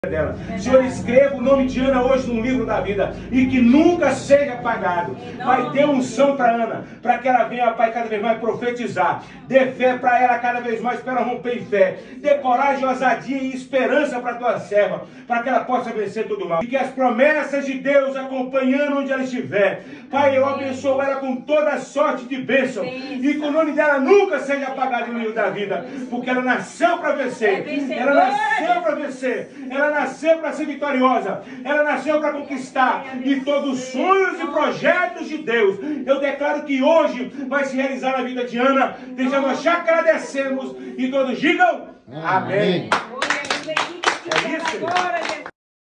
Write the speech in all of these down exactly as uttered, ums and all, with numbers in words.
dela. Senhor, escreva o nome de Ana hoje no livro da vida e que nunca seja apagado. Pai, dê unção para Ana, para que ela venha, Pai, cada vez mais profetizar. Dê fé para ela cada vez mais, para ela romper em fé. Dê coragem, ousadia e esperança para a tua serva, para que ela possa vencer todo o mal. E que as promessas de Deus acompanhando onde ela estiver. Pai, eu abençoo ela com toda sorte de bênção e que o nome dela nunca seja apagado no livro da vida, porque ela nasceu para vencer. Ela nasceu para vencer. Ela nasceu para ser vitoriosa. Ela nasceu para conquistar. E todos os sonhos e projetos de Deus, eu declaro que hoje vai se realizar na vida de Ana. Deixamos já agradecemos e todos digam amém. Amém. É isso.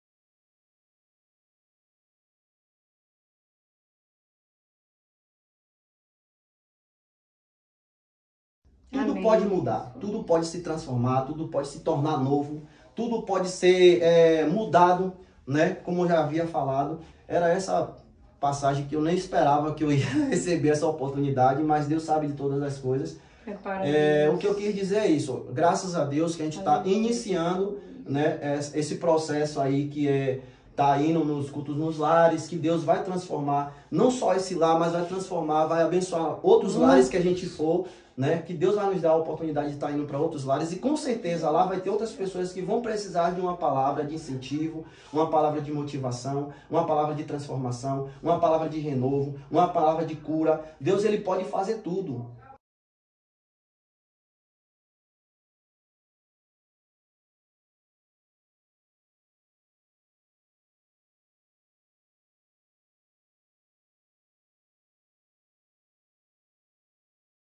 Tudo Amém. Pode mudar, tudo pode se transformar, tudo pode se tornar novo, tudo pode ser é, mudado, né? Como eu já havia falado, era essa passagem que eu nem esperava que eu ia receber essa oportunidade, mas Deus sabe de todas as coisas. É, o que eu quis dizer é isso, graças a Deus que a gente está iniciando, né, esse processo aí que é tá indo nos cultos nos lares, que Deus vai transformar, não só esse lar, mas vai transformar, vai abençoar outros lares que a gente for, né? Que Deus vai nos dar a oportunidade de estar indo para outros lares e com certeza lá vai ter outras pessoas que vão precisar de uma palavra de incentivo, uma palavra de motivação, uma palavra de transformação, uma palavra de renovo, uma palavra de cura. Deus, ele pode fazer tudo.